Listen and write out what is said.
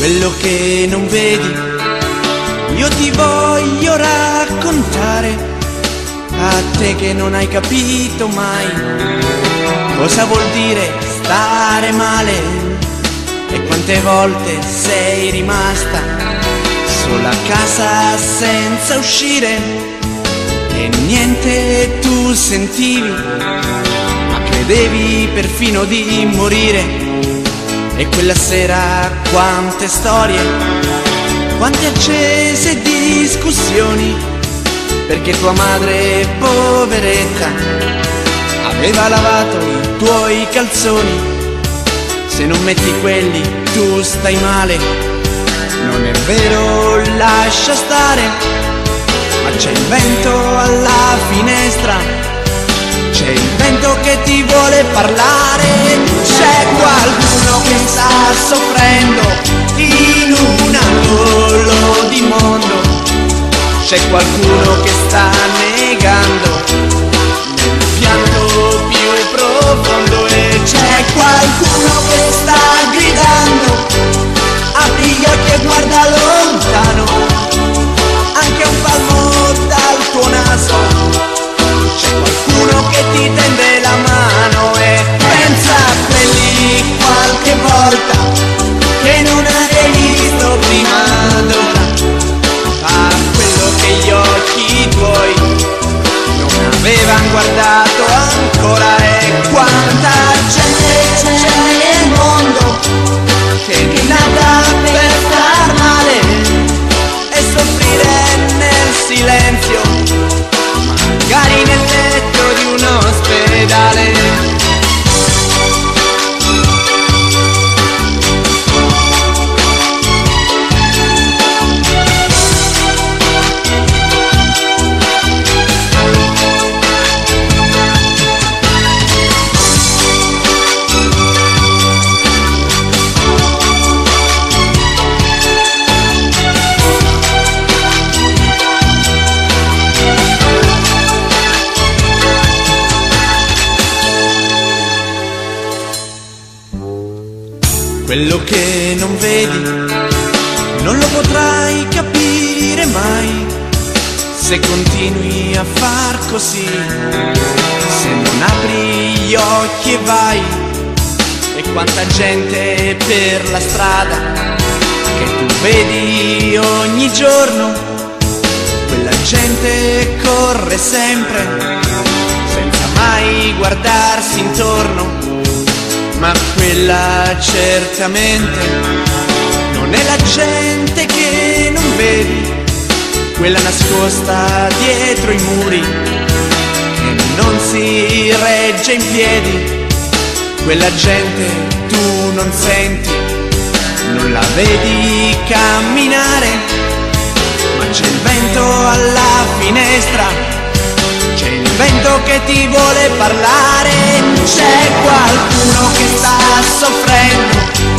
quello che non vedi, io ti voglio raccontare, a te che non hai capito mai cosa vuol dire stare male e quante volte sei rimasta sola a casa senza uscire e niente tu sentivi, ma credevi perfino di morire. E quella sera quante storie, quante accese discussioni, perché tua madre, poveretta, aveva lavato i tuoi calzoni. Se non metti quelli tu stai male, non è vero, lascia stare, ma c'è il vento alla finestra, c'è il vento che ti vuole parlare. C'è qualcuno che sta soffrendo in un angolo di mondo, c'è qualcuno che sta negando nel pianto più profondo, e c'è qualcuno che sta gridando: apri gli occhi e guarda lontano, anche un palmo dal tuo naso. C'è qualcuno che ti tende la mano e pensa a quelli qualche volta che non avevi visto prima d'ora, a quello che gli occhi tuoi non avevano guardato ancora. E quanta gente c'è nel mondo che è nata per star male e soffrire nel silenzio, magari nel letto di un ospedale. Quello che non vedi non lo potrai capire mai se continui a far così, se non apri gli occhi e vai. E quanta gente per la strada che tu vedi ogni giorno, quella gente corre sempre senza mai guardarsi intorno. Ma quella certamente non è la gente che non vedi, quella nascosta dietro i muri che non si regge in piedi. Quella gente tu non senti, non la vedi camminare, ma c'è il vento alla finestra, c'è il vento che ti vuole parlare. C'è qualcuno che sta soffrendo